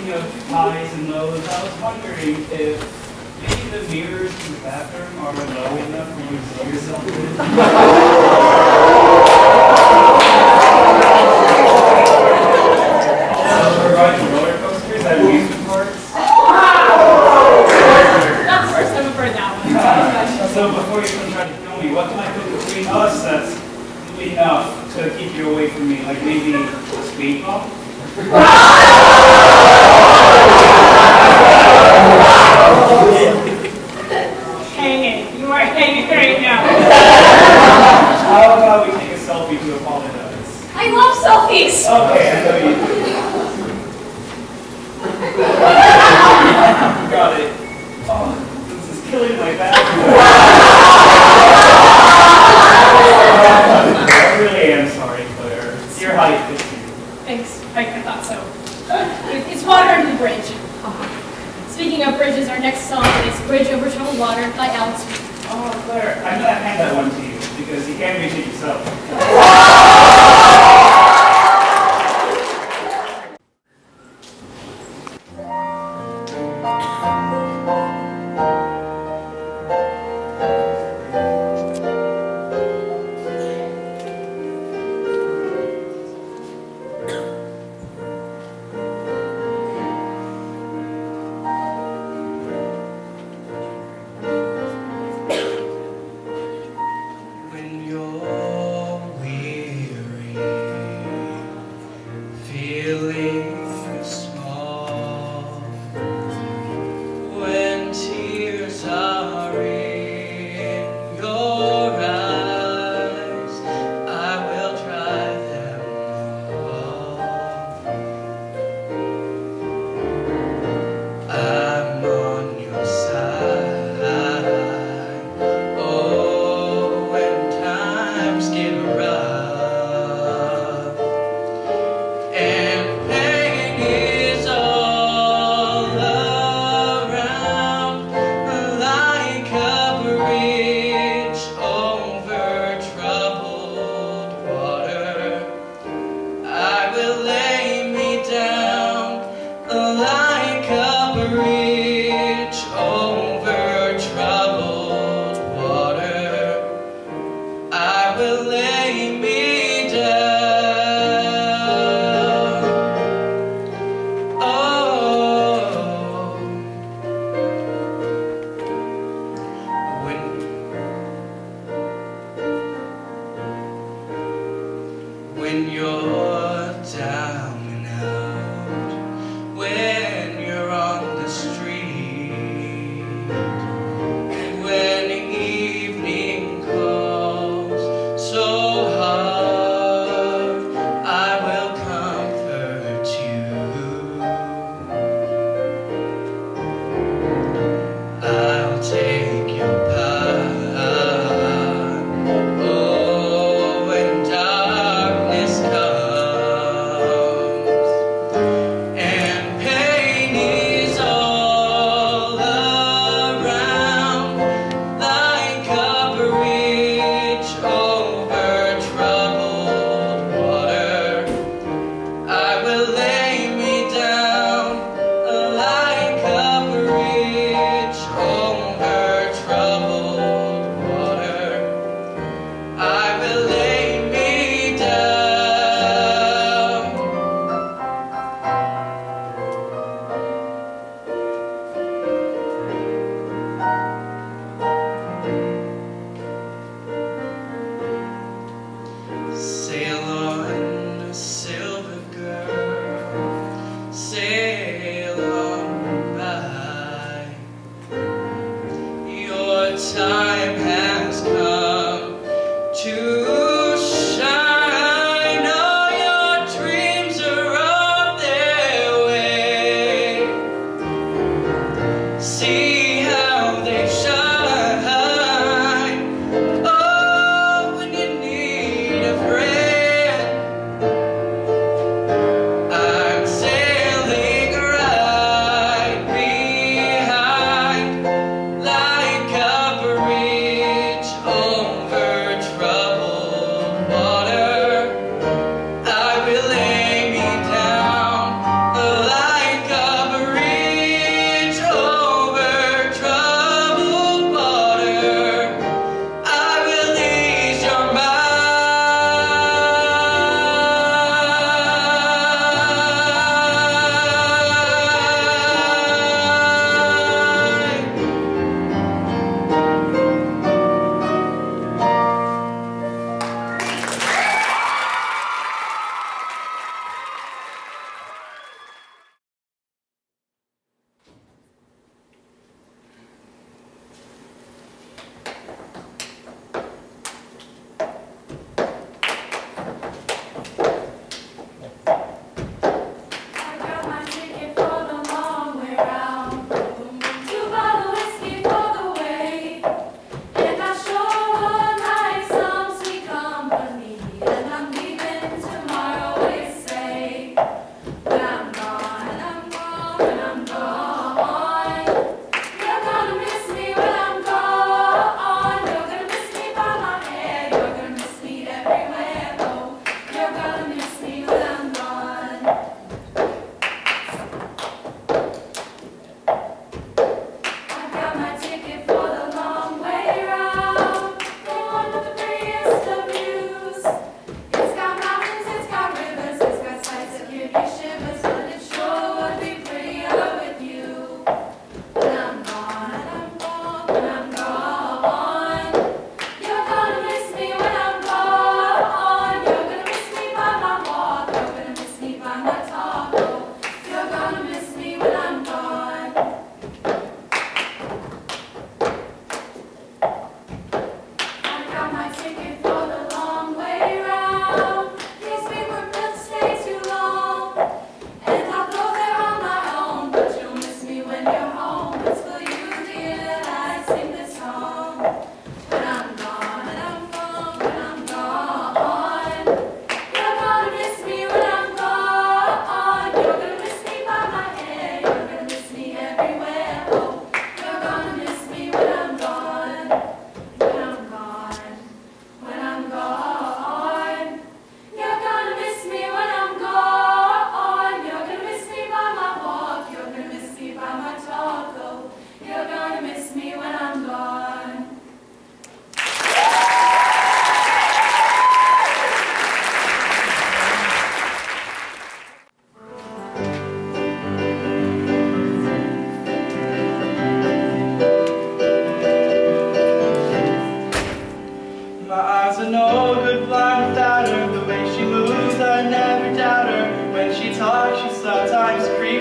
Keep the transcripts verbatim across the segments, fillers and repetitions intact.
speaking of highs and lows, I was wondering if maybe the mirrors in the bathroom are low enough for you to see yourself in. Also, for riding roller coasters at amusement parks. Not the first time I've heard that one. So before you even try to kill me, what can I put between us that's enough to keep you away from me? Like maybe a speed bump? Hanging. You are hanging right now. How about we take a selfie to apologize? I love selfies. Okay, I know you do. Got it. Oh, this is killing my bathroom. I really am sorry, Claire. Your height fits you. Thanks. I, I thought so. It, it's water under the bridge. Speaking of bridges, our next song is Bridge Over Troubled Water by Alex. Oh, Claire, I'm going to hand that one to you because you can't reach it yourself. When you're weary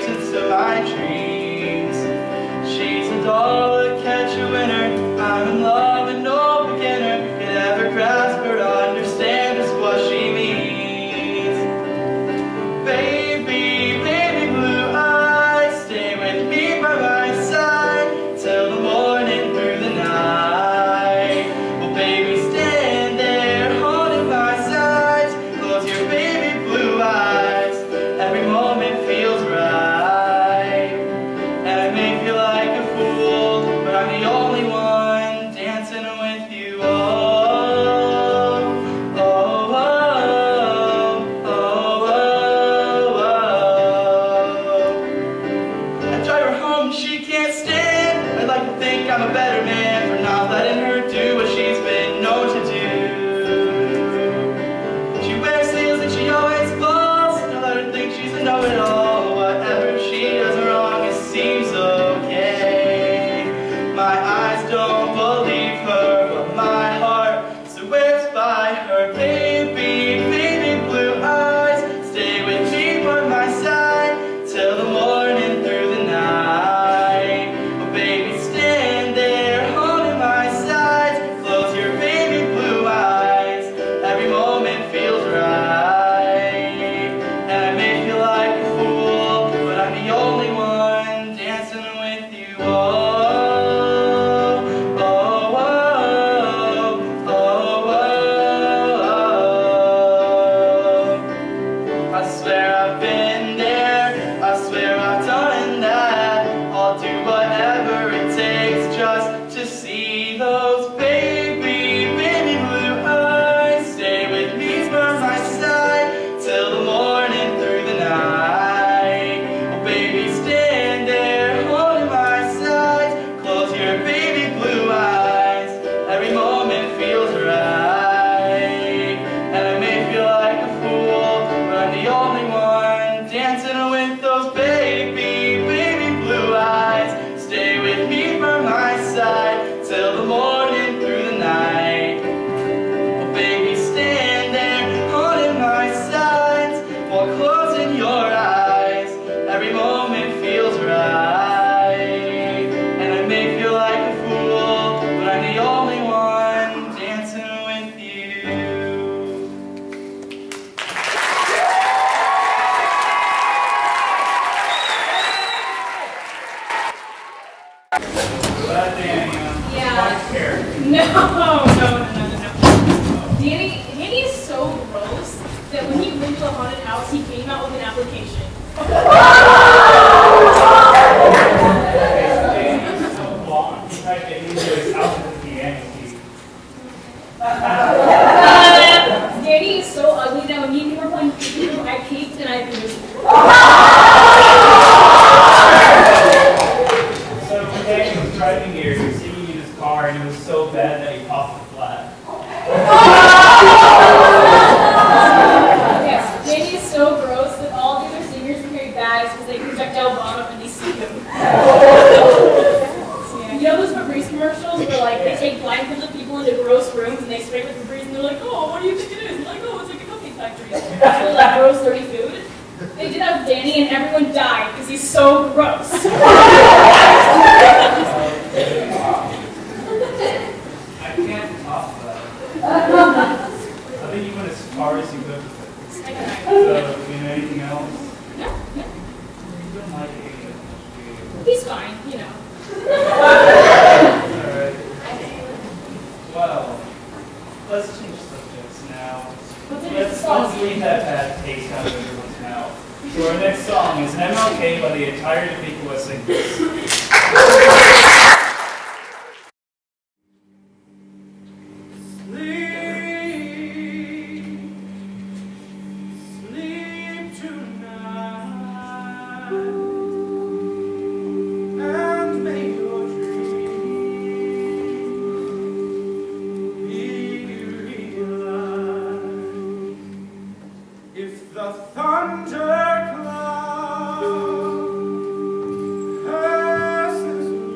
shapes into my dreams. She's a doll to catch a winner. I'm in love and no beginner could ever grasp or understand just what she means. Baby, baby blue eyes, stay with me by my side till the morning through the night. Well, baby, stand there holding my sides. Close your baby blue eyes. Every moment feels right. And I may feel like a fool, but I'm the only one dancing with you. Oh, oh, oh, oh, oh, oh. I drive her home, she can't stand. I'd like to think I'm a better man for not letting her do what she's been known to do. She wears heels and she always falls. Don't let her think she's a know-it-all. Whatever she does wrong, it seems okay. My eyes don't believe her, but my heart swears by her. Baby, baby blue eyes, stay with me by my side till the morning through the night. Oh, baby, stand there holding my sides. Close your baby blue eyes. Every moment feels right. And I may feel like a fool, but I'm the only one dancing with you. Oh, oh, oh, oh, oh, oh. I swear I've been there, I swear I've done that. I'll do whatever it takes just to see those baby, baby blue eyes. Stay with me by my side till the morning through the night. Oh, baby, stand there holding my sides. Close your baby blue eyes. Every moment feels right. And I may feel like a fool, but I'm the only one dancing with those baby, baby blue eyes. Stay with me by my side till the morning through the night. Oh, baby, stand there holding my sides while closing your eyes. Every moment feels right. And I may feel like a fool, but I'm the only one dancing with you. That Danny, um, Yeah. my character. No, no, no, no, no, no. Danny, Danny is so gross that when he went to the haunted house, he came out with an application. Danny is so blonde. He tried to get into his house with the piano key. Uh, Danny is so ugly that when me and him were playing peekaboo, I peeked and I moved. So when Danny was driving here, he was singing in his car, and it was so bad that he popped the flat. Yes, Danny is so gross that all the other singers carry bags because they projectile vomit when they see him. Yeah. You know those Febreze commercials where like they take blindfolded people into gross rooms and they spray with Febreze and they're like, oh, what do you think it is? And like, oh, it's like a cupcake factory. It's really like gross, dirty food. They did that with Danny and everyone died because he's so gross. I can't top that. I think you went as far as you could with it. So, you know, anything else? No, no. You don't like it as much, do you? He's fine, you know. Alright. Well, let's change subjects now. Let's, let's leave that bad taste out of everyone's mouth. So our next song is an M L K by the entire Topeka West Singers. The thunder cloud passes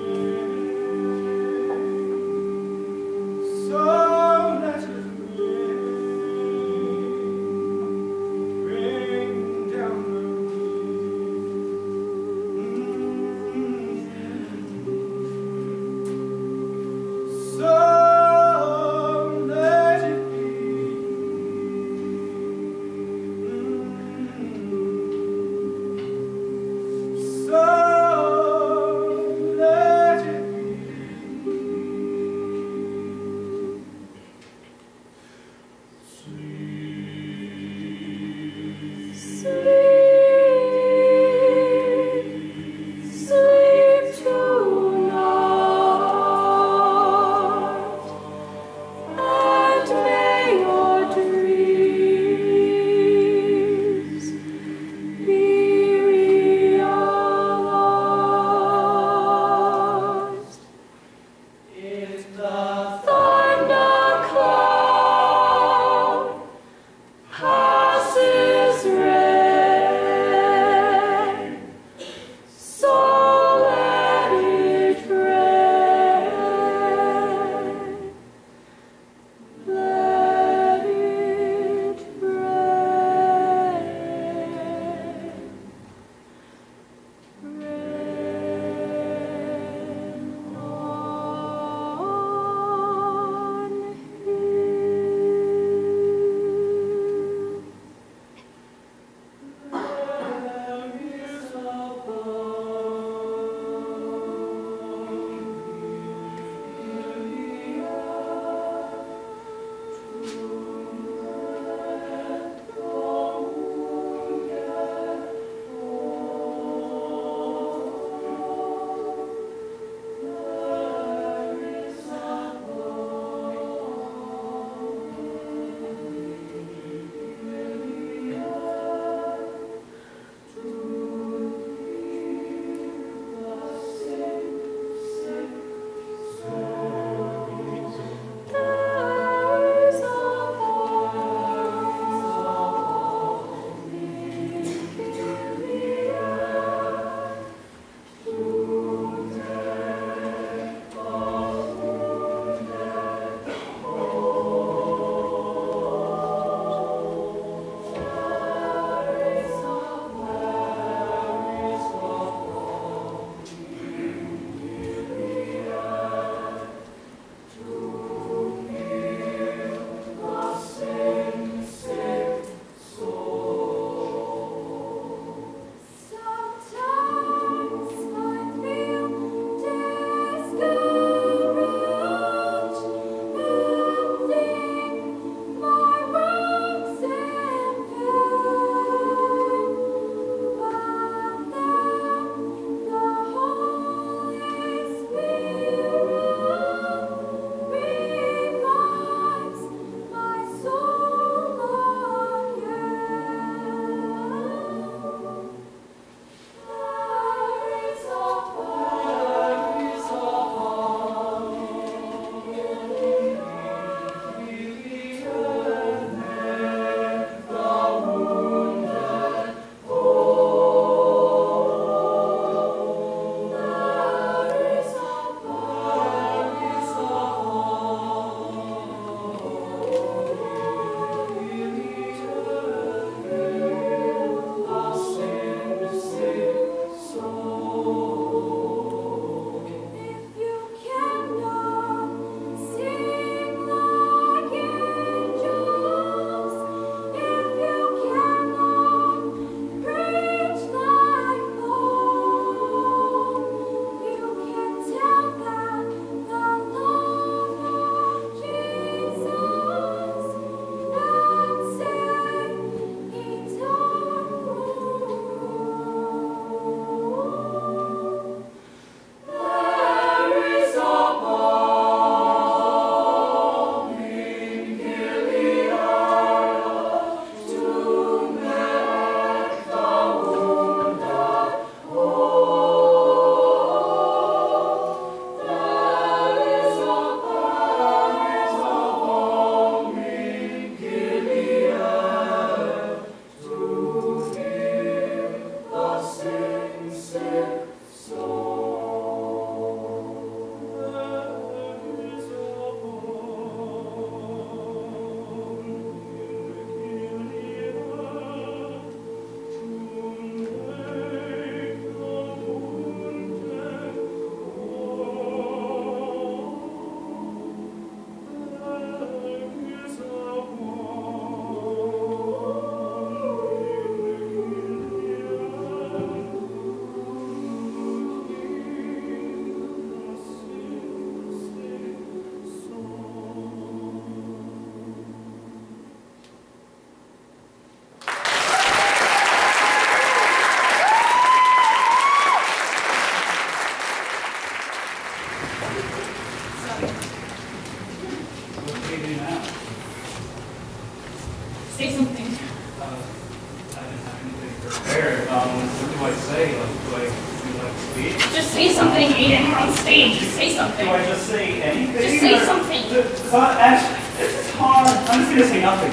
say? Like, do I do like speak? Just say something, Aiden. You're on stage. Just say something. Do I just say anything? Just say or- something. It's not, actually, this is hard. I'm just gonna say nothing.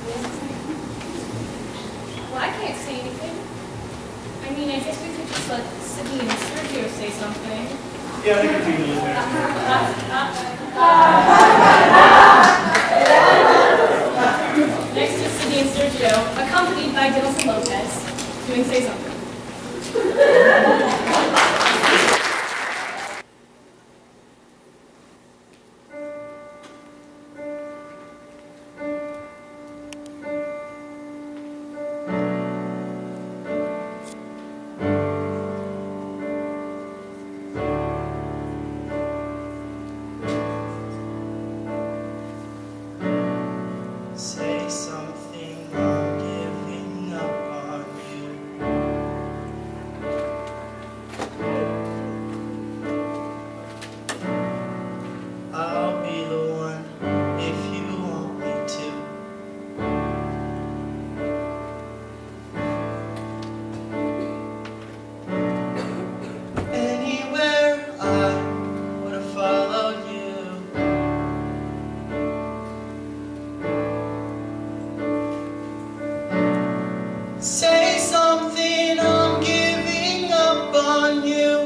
Well, I can't say anything. I mean, I guess we could just let Sydney and Sergio say something. Yeah, I think it's even listening. Next to Sydney and Sergio, accompanied by Dennis and Lopez, doing Say Something. Say something, I'm giving up on you. I'll be the one if you want me to. Anywhere I would have followed you. Say something, I'm giving up on you.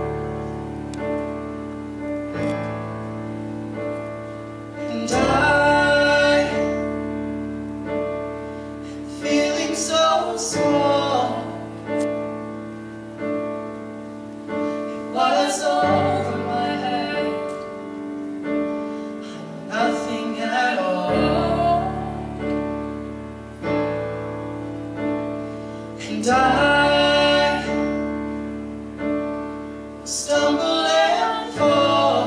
And I am feeling so small. It was over my head. I'm nothing at all. And I stumble and fall,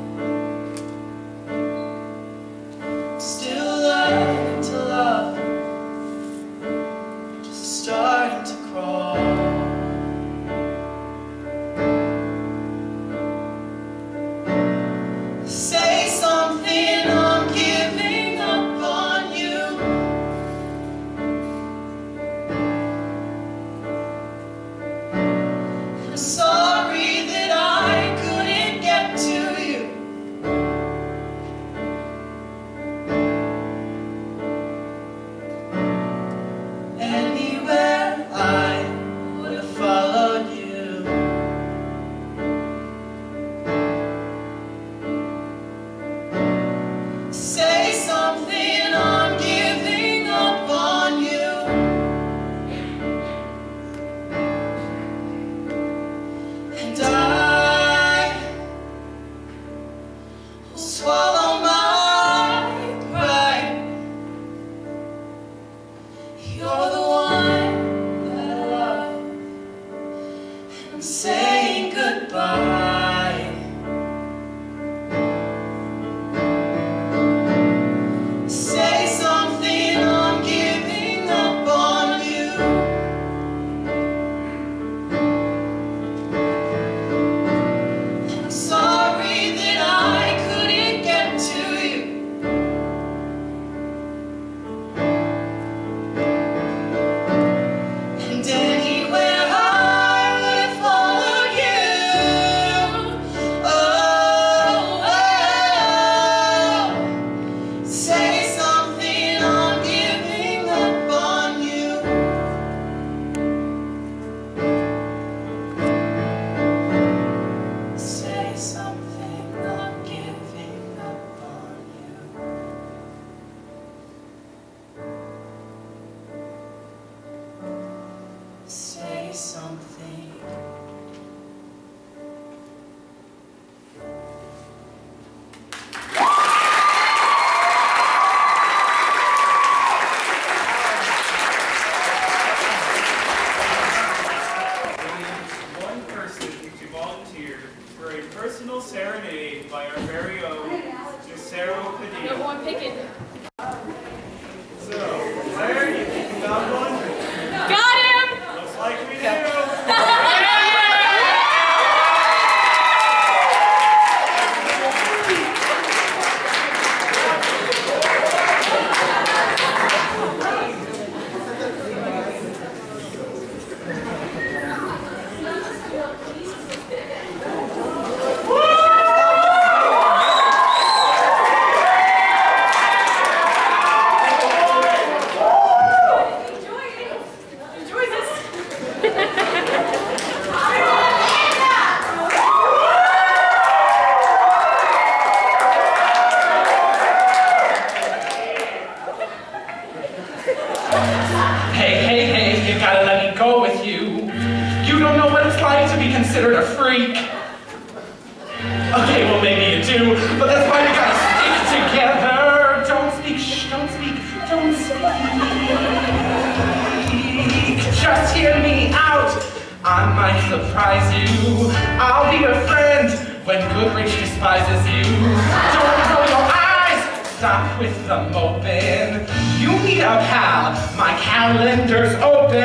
still learning to love, just starting to crawl. Say something, I'm giving up on you. I'm sorry that I couldn't get to you. Anywhere I would have followed you. Say something, I'm giving up on you. And I will swallow my pride. You're the one that I love, and I'm saying goodbye. Say something, I'm giving up on you. I'm sorry that I couldn't get to you. And anywhere I would have followed you. Oh, oh. Say something, I'm giving up on you. Say something, I'm giving up on you. Say something. One person to volunteer for a personal serenade by our very own Sarah No Padilla. one picking. So, Claire, you think you found one? Got him! Looks like we do. be considered a freak. Okay, well maybe you do, but that's why we gotta stick together. Don't speak, shh, don't speak, don't speak. Just hear me out. I might surprise you. I'll be your friend when Goodrich despises you. Don't roll your eyes. Stop with the moping. You need a pal. My calendar's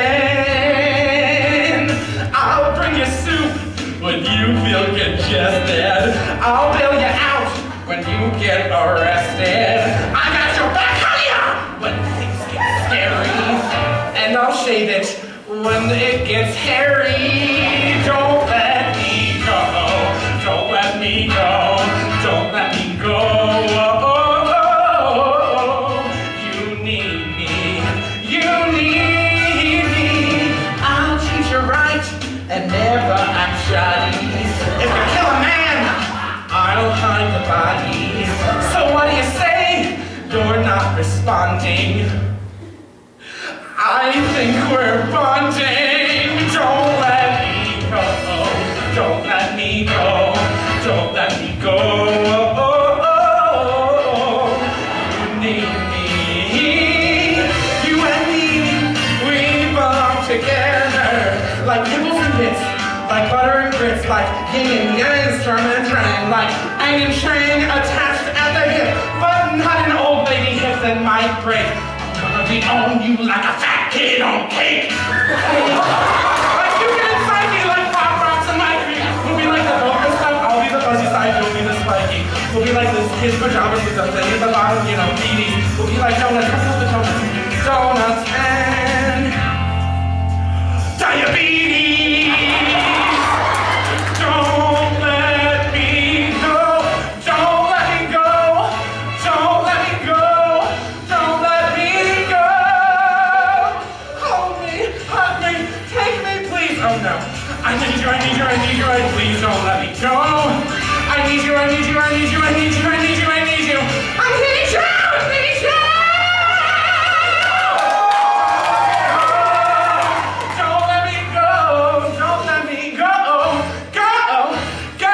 open. I'll bring you soup when you feel congested. I'll bail you out when you get arrested. I got your back, honey, when things get scary. And I'll shave it when it gets hairy. Don't let me go. Don't let me go. Don't let me go. Oh, oh, oh. You need me. You need me. I'll treat you right and never act shoddy. If you kill a man, I'll hide the body. So what do you say? You're not responding. I think we're bonding. Don't let me go. Don't let me go. Don't let me go. Oh, oh, oh. You need me. You and me, we belong together. Like nipples and bits, like butter and grits, like yin and yang, storm and drain, like ang and shang attached at the hip, but not an old lady hip that might break. We own you like a fat kid on cake. Like you can incite me like pop rocks in my creek. We'll be like the vulgar stuff, I'll be the fuzzy side, you'll be the spiky. We'll be like this kid's pajamas with the thing at the bottom, you know, beanies. We'll be like donuts, donuts, donuts, donuts and diabetes. Don't let me go. Don't let me go. Don't let me go. Don't let me go. Hold me, hug me, take me, please. Oh no. I need you, I need you, I need you, I please don't let me go. I need you, I need you, I need you, I need you, I need you, I need you. I need you, I need you. Don't let me go. Don't let me go. Go, go.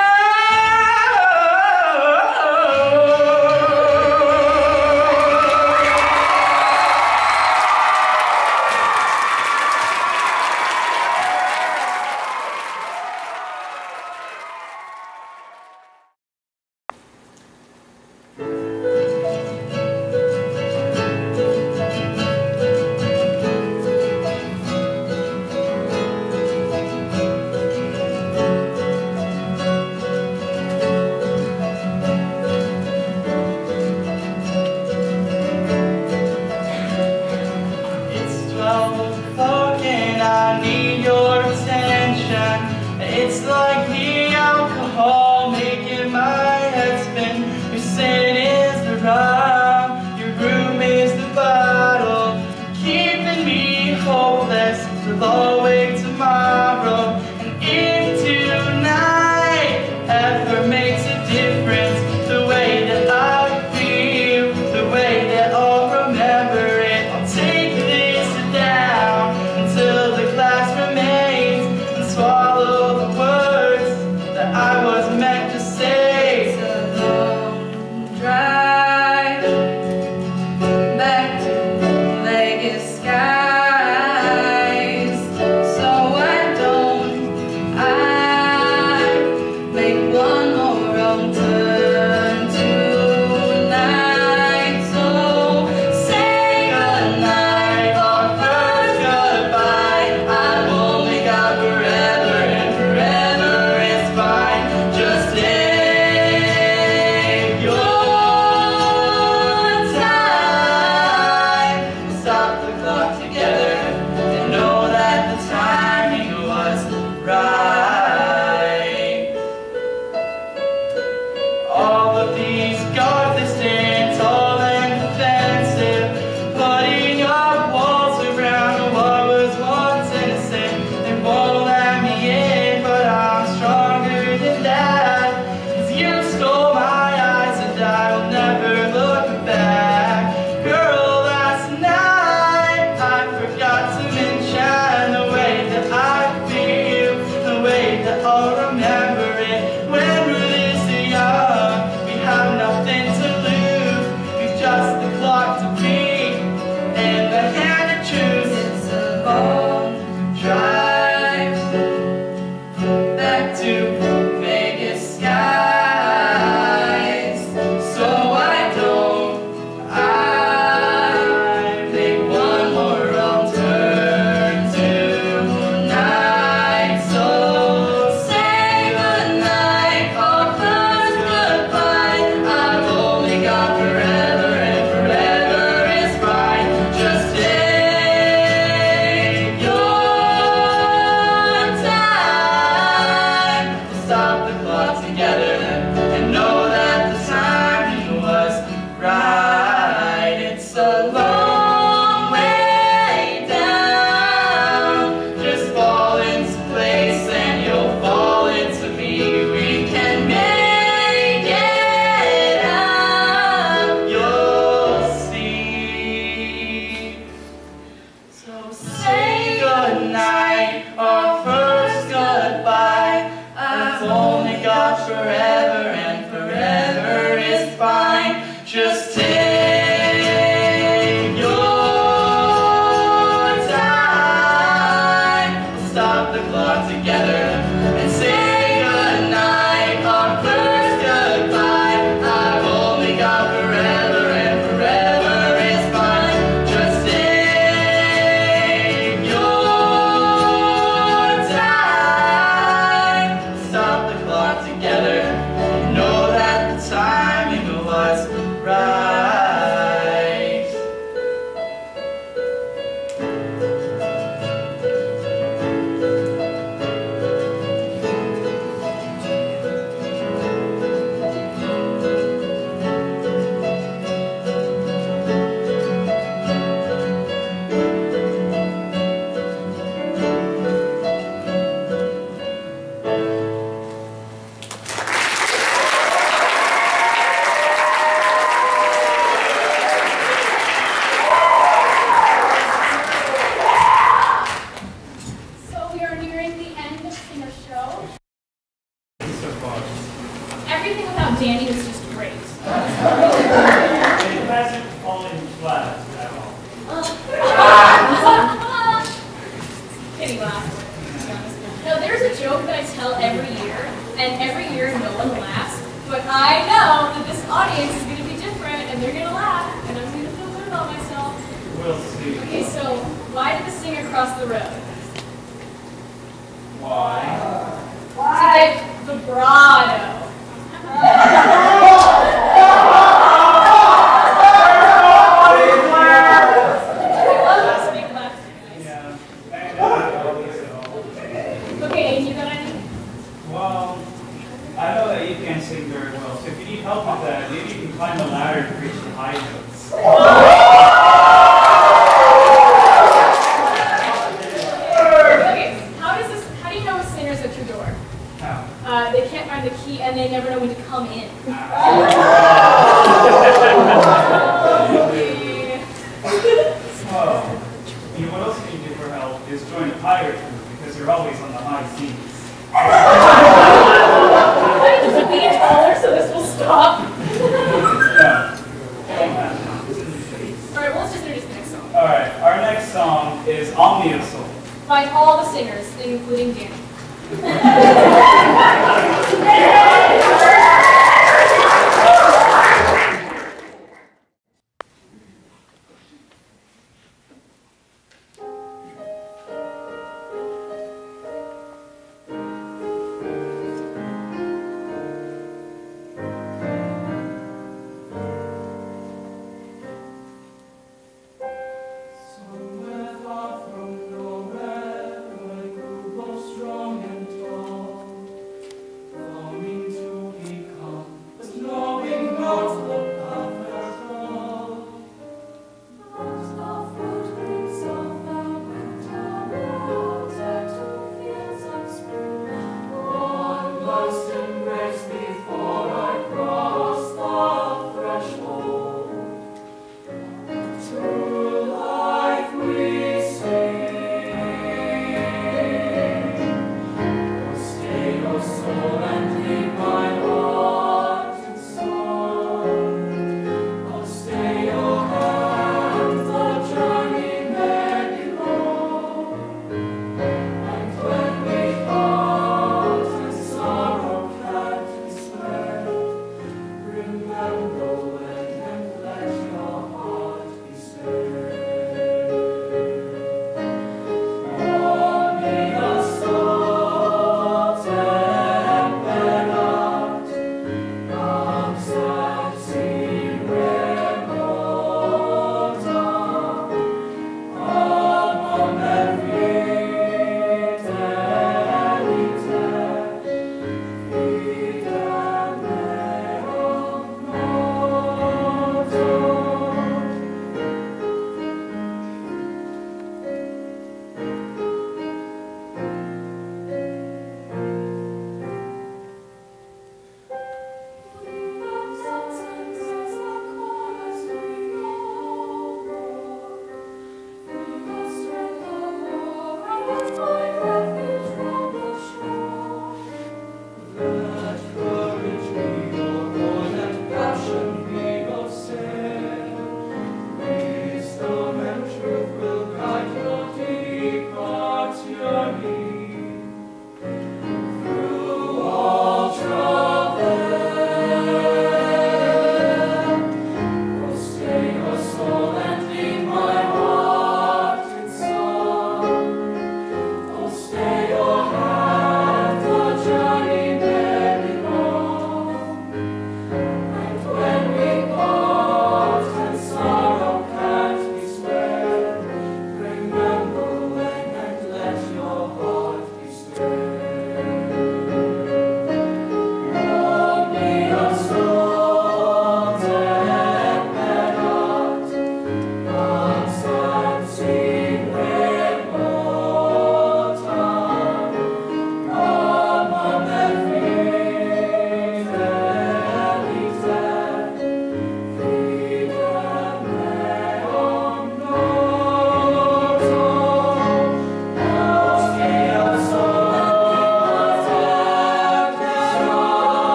show. So far. Everything without Danny was just great. It hasn't fallen flat at all. Kitty laugh. No, there's a joke that I tell every year, and every year no one laughs, but I know that this audience is going to be different, and they're going to laugh, and I'm going to feel good about myself. We'll see. Okay, so why did the singer cross the road? Why? To get vibrato. Okay, you got any? Well, I know that you can't sing very well, so if you need help with that, maybe you can climb the ladder to reach the high notes. Okay, how does this? How do you know a singer's at your door? How? Uh, they can't find the key, and they never know when to come in. Oh, you know what else you can do for help is join a pirate group because you're always on the high seas.